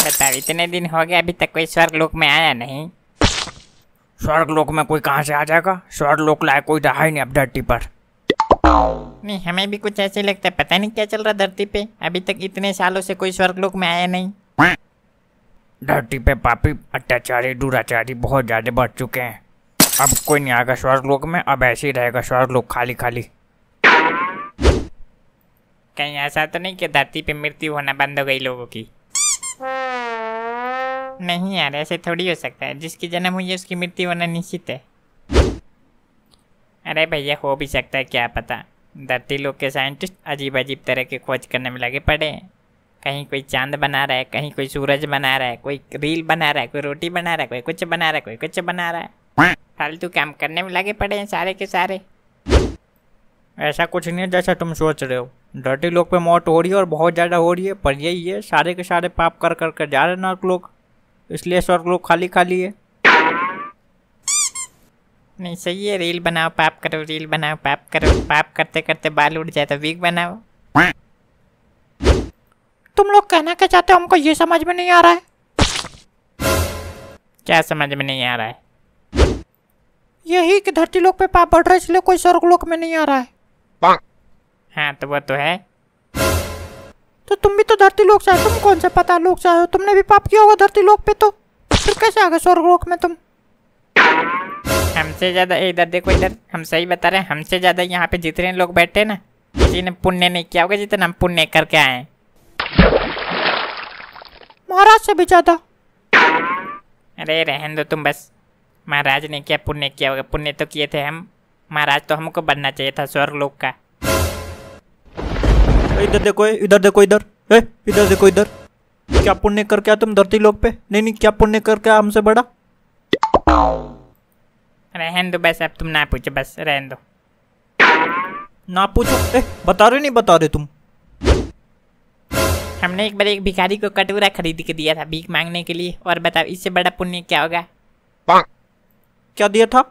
बताओ, इतने दिन हो गए अभी तक कोई स्वर्ग लोक में आया नहीं। स्वर्ग लोक में कोई कहाँ से आ जाएगा? स्वर्ग लोक लायक कोई रहा ही नहीं अब धरती पर। नहीं, हमें भी कुछ ऐसे लगता है, पता नहीं क्या चल रहा धरती पे, अभी तक इतने सालों से कोई स्वर्ग लोक में आया नहीं। धरती पे पापी, अत्याचारी, दुराचारी बहुत ज्यादा बढ़ चुके हैं। अब कोई नहीं आएगा स्वर्ग लोक में, अब ऐसे ही रहेगा स्वर्ग लोक खाली खाली। कहीं ऐसा तो नहीं कि धरती पे मृत्यु होना बंद हो गई लोगों की? नहीं यार, ऐसे थोड़ी हो सकता है, जिसकी जन्म हुई है उसकी मृत्यु होना निश्चित है। अरे भैया, हो भी सकता है, क्या पता। धरती लोक के साइंटिस्ट अजीब अजीब तरह के खोज करने में लगे पड़े हैं। कहीं कोई चांद बना रहा है, कहीं कोई सूरज बना रहा है, कोई रील बना रहा है, कोई रोटी बना रहा है, कोई कुछ बना रहा है, कोई कुछ बना रहा है। फालतू काम करने में लगे पड़े हैं सारे के सारे। ऐसा कुछ नहीं है जैसा तुम सोच रहे हो। धरती लोक पे मौत हो रही है और बहुत ज़्यादा हो रही है, पर यही है सारे के सारे पाप कर कर कर जा रहे नर्क लोक, इसलिए स्वर्ग लोक खाली खाली है। नहीं, सही है, रील बनाओ पाप करो, रील बनाओ पाप करो, पाप करते करते बाल उड़ जाए तो विग बनाओ। तुम लोग कहना क्या चाहते हो, हमको ये समझ में नहीं आ रहा है। क्या समझ में नहीं आ रहा है? यही कि धरती लोक पे पाप बढ़ रहा है इसलिए कोई स्वर्ग लोक में नहीं आ रहा है। हाँ, तो वो तो है। तो तुम भी तो धरती लोक से आए, तुम कौन सा पता लोक से आए हो? तुमने भी पाप किया होगा धरती लोक पे, तो फिर कैसे आ गए स्वर्ग लोक में तुम? हमसे ज्यादा इधर देखो, इधर हम सही बता रहे हैं, हमसे ज्यादा यहाँ पे जितने लोग बैठे ना, किसी ने पुण्य नहीं किया होगा जितना हम पुण्य करके आए हैं। महाराज से भी ज्यादा। अरे रहने दो तुम बस। महाराज ने क्या पुण्य किया होगा? पुण्य तो किए थे हम। महाराज तो हमको बनना चाहिए था स्वर्ग लोक का। इधर देखो, इधर देखो, इधर इधर देखो, इधर क्या पुण्य करके आया तुम धरती लोक पे? नहीं, क्या पुण्य करके आया हमसे बड़ा? रहने दो बस, अब तुम ना पूछो, बस रहने दो। ना पूछो? बता रहे नहीं बता रहे तुम? हमने एक बार एक भिखारी को कटोरा खरीद के दिया था भीख मांगने के लिए, और बताओ इससे बड़ा पुण्य क्या होगा? क्या दिया था?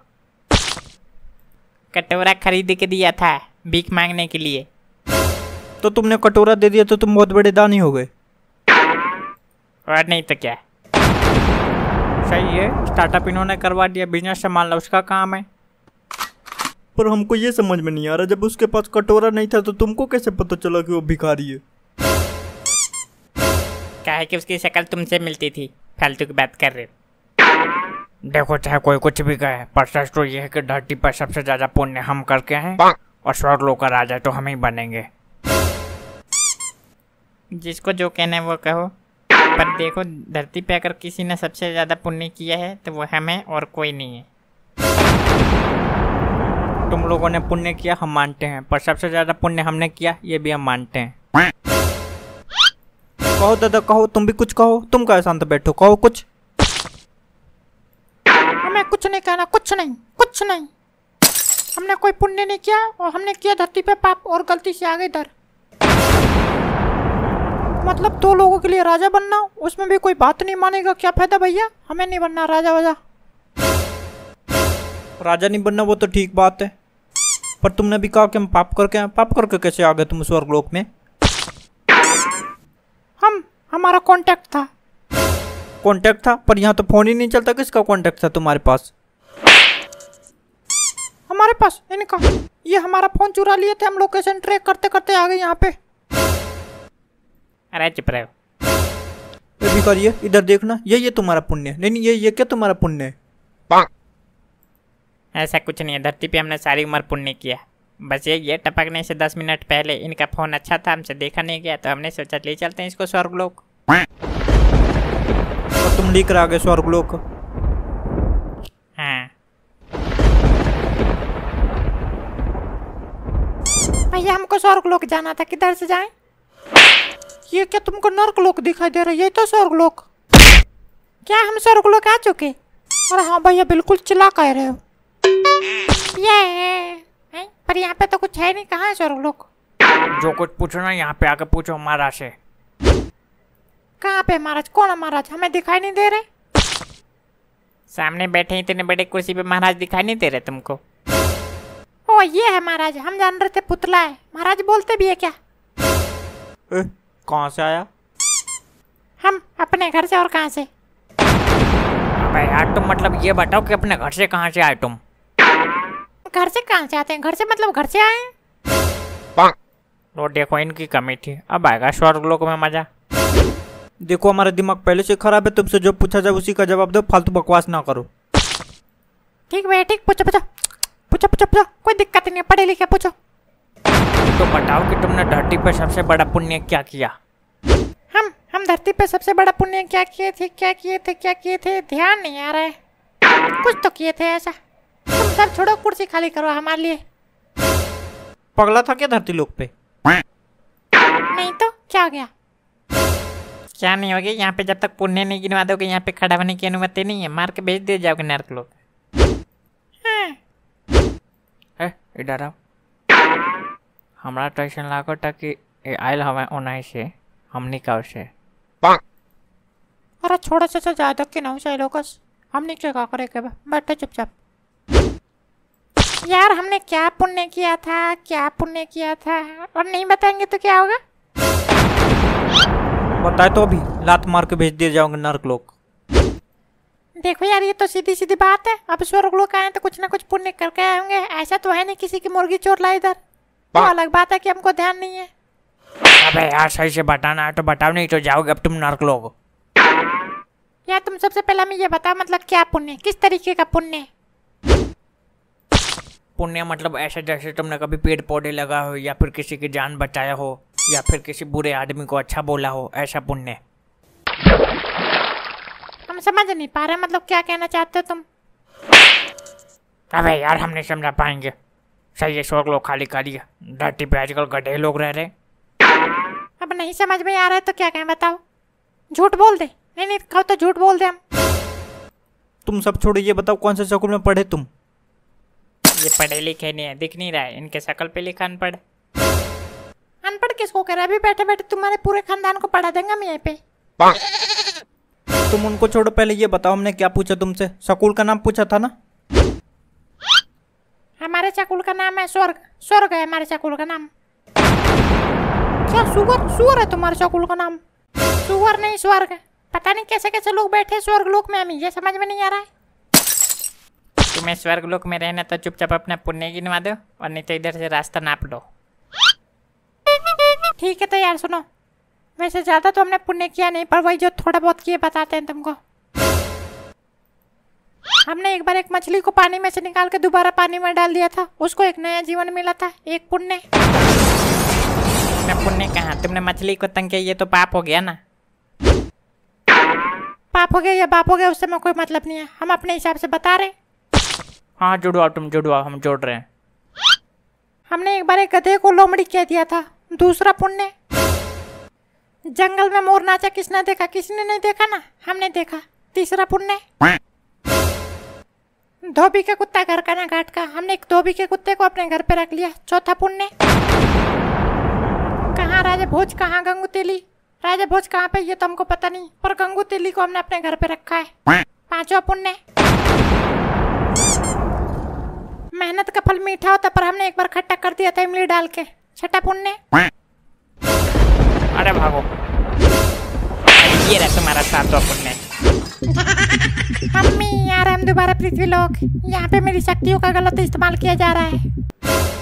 कटोरा खरीद के दिया था भीख मांगने के लिए। तो तुमने कटोरा दे दिया तो तुम बहुत बड़े दानी हो गए। और नहीं तो क्या। सही है, स्टार्टअप इन्होंने करवा दिया, बिजनेस संभालना उसका काम है। पर हमको ये समझ में नहीं आ रहा, जब उसके पास कटोरा नहीं था तो तुमको कैसे पता चला कि वो भिखारी है? क्या है कि उसकी शक्ल तुमसे मिलती थी, फालतू की बात कर रहे हो। देखो, चाहे कोई कुछ भी कहे, पर सच तो ये है कि धरती पर सबसे ज्यादा पुण्य हम करके हैं, और स्वर्ग लोक का राजा तो हम ही बनेंगे। जिसको जो कहना है वो कहो, पर देखो धरती पे अगर किसी ने सबसे ज्यादा पुण्य किया है तो वो हम हैं और कोई नहीं है। तुम लोगों ने पुण्य किया हम मानते हैं, पर सबसे ज्यादा पुण्य हमने किया ये भी हम मानते हैं। कहो दादा, कहो, तुम भी कुछ कहो। तुम क्या शांत बैठो, कहो कुछ। हमें कुछ नहीं कहना, कुछ नहीं, कुछ नहीं। हमने कोई पुण्य नहीं किया और हमने किया धरती पे पाप और गलती से आ गए इधर। मतलब 2 लोगों के लिए राजा बनना, उसमें भी कोई बात नहीं मानेगा, क्या फायदा भैया? हमें नहीं बनना राजा वाजा। राजा नहीं बनना वो तो ठीक बात है, पर तुमने भी कहा कि हम पाप करके आए। पाप करके कैसे आ गए तुम स्वर्ग लोक में? हमारा कांटेक्ट था। कांटेक्ट था? पर यहाँ तो फोन ही नहीं चलता, किसका कांटेक्ट था तुम्हारे पास? हमारे पास इनका। ये हमारा फोन चुरा लिए थे, हम लोकेशन ट्रैक करते करते आ गए यहाँ पे। अरे चुप रहो। ये भिखारी है, इधर देखना, ये तुम्हारा पुण्य है। नहीं, ये क्या तुम्हारा पुण्य है? ऐसा कुछ नहीं है, धरती पे हमने सारी उम्र पुण्य किया। बस ये टपकने से 10 मिनट पहले इनका फोन अच्छा था, हमसे देखा नहीं गया, तो हमने सोचा ले चलते हैं इसको स्वर्ग लोक। और तुम लेकर आ गए स्वर्ग लोक? हाँ। भैया हमको स्वर्ग लोक जाना था, किधर से जाएं? ये क्या तुमको नर्क लोक दिखाई दे रहा है? ये तो स्वर्ग लोक। क्या हम स्वर्ग लोक आ चुके? और हाँ भैया, बिल्कुल चिल्ला कह रहे हो। ये पर यहाँ पे तो कुछ है नहीं, कहाँ है स्वर्ग लोक? जो कुछ पूछना यहाँ पे आके पूछो महाराज से। कहाँ पे महाराज? कौन है महाराज? हमें दिखाई नहीं दे रहे। सामने बैठे इतने बड़े कुर्सी पे महाराज दिखाई नहीं दे रहे तुमको? ओ ये है महाराज, हम जान रहे थे पुतला है। महाराज बोलते भी है क्या? कहाँ से आया? हम अपने घर से और कहाँ से? अबे यार तुम मतलब ये बताओ कि अपने घर से कहाँ से आए तुम? घर से कहाँ से आते हैं? घर से मतलब घर से आए हैं। तो देखो इनकी कमी थी, अब आएगा स्वर्ग लोक में मजा। देखो हमारा दिमाग पहले से खराब है, तुमसे जो पूछा जाए उसी का जवाब दो, फालतू बकवास ना करो। ठीक भैया ठीक, पूछो पूछो पूछो पूछो पूछो, कोई दिक्कत नहीं है, पढ़े लिखे पूछो। तो बताओ कि तुमने धरती पर सबसे बड़ा पुण्य क्या किया? हम धरती पे सबसे बड़ा पुण्य क्या किए थे ध्यान नहीं आ रहा है। कुछ तो किए थे ऐसा। तुम सब छोड़ो, कुर्सी खाली करो हमारे लिए। पगला था क्या धरती लोक पे? नहीं तो क्या हो गया? क्या नहीं होगी, यहाँ पे जब तक पुण्य नहीं गिनवा दोगे यहाँ पे खड़ा होने की अनुमति नहीं है, मार के भेज दे जाओगे नर्क लोक। हाँ। इधर आओ। हमारा टेंशन लागो ताकि आयल हवा ओनाई से हमनी का से। अरे छोड़ो से ज्यादा के ना चाहिए लोकस, हमने क्या करे के बैठे चुपचाप। यार हमने क्या पुण्य किया था और नहीं बताएंगे तो क्या होगा? बताए तो अभी लात मार के भेज दिए जाओगे नर्क लोक। देखो यार ये तो सीधी सीधी बात है, अब स्वर्ग लोक आए तो कुछ ना कुछ पुण्य करके आए होंगे। ऐसा तो है नहीं किसी की मुर्गी चोर लाई इधर। तो अलग बात है कि हमको ध्यान नहीं है। अबे यार सही से बताना है तो बताओ, नहीं तो जाओगे अब तुम नर्क लोक। यार तुम सबसे पहले हमें ये बताओ मतलब क्या पुण्य, किस तरीके का पुण्य? पुण्य मतलब ऐसे जैसे तुमने कभी पेड़ पौधे लगा हो, या फिर किसी की जान बचाया हो, या फिर किसी बुरे आदमी को अच्छा बोला हो, ऐसा पुण्य। हम समझ नहीं पा रहे, मतलब क्या कहना चाहते हो तुम? अबे यार हम नहीं समझा पाएंगे। सही है, स्वर्ग लोग खाली खाली है, धरती पे आजकल गधे लोग रह रहे। अब नहीं समझ में आ रहा है तो क्या कहें बताओ? झूठ बोल दे? नहीं कहो तो झूठ बोल दे हम। तुम सब छोड़ो, ये बताओ कौन से स्कूल में पढ़े तुम? ये पढ़े लिखे नहीं है, दिख नहीं रहा है, इनके शकल पे लिखा अनपढ़। अनपढ़ किसको कह रहा है? अभी बैठे बैठे तुम्हारे पूरे खानदान को पढ़ा देंगे हम यहीं पे। तुम उनको छोड़ो, पहले ये बताओ हमने क्या पूछा तुमसे? स्कूल का नाम पूछा था ना? हमारे स्कूल का नाम है स्वर्ग। स्वर्ग है हमारे स्कूल का नाम। क्या सुअर? सुअर है तुम्हारे स्कूल का नाम? सुअर नहीं स्वर्ग है। पता नहीं कैसे कैसे लोग बैठे स्वर्ग लोक में, हमें ये समझ में नहीं आ रहा है। तुम्हें स्वर्ग लोक में रहना तो चुपचाप अपना पुण्य गिनवा दो, और नहीं तो इधर से रास्ता नाप लो। ठीक है तो यार सुनो, वैसे ज्यादा तो हमने पुण्य किया नहीं, पर वही जो थोड़ा बहुत किए बताते हैं तुमको। हमने एक बार एक मछली को पानी में से निकाल के दोबारा पानी में डाल दिया था, उसको एक नया जीवन मिला था, एक पुण्य। पुण्य कहाँ? तुमने मछली को तंग किया, ये तो पाप हो गया ना। पाप हो गया या बाप हो गया उससे मैं कोई मतलब नहीं है, हम अपने हिसाब से बता रहे। हाँ जुड़वाओ, तुम जुड़वाओ, हम जोड़ रहे हैं। हमने एक बार एक गधे को लोमड़ी कह दिया था, दूसरा पुण्य। जंगल में मोर नाचा किसने देखा? किसी ने नहीं देखा ना, हमने देखा, तीसरा पुण्य। धोबी के कुत्ता घर का ना घाट का, हमने एक धोबी के कुत्ते को अपने घर पे रख लिया, चौथा पुण्य। कहाँ राजा भोज, कहाँ गंगू तेली? राजा भोज कहाँ पे ये तो हमको पता नहीं, पर गंगू तेली को हमने अपने घर पे रखा है, पांचवा पुण्य। मेहनत का फल मीठा होता, पर हमने एक बार खट्टा कर दिया था इमली डाल के, छठा पुण्य। अरे भागो, ये रहा तुम्हारा सातवां पुण्य। मम्मी यार हम दोबारा पृथ्वी लोक, यहाँ पे मेरी शक्तियों का गलत इस्तेमाल किया जा रहा है।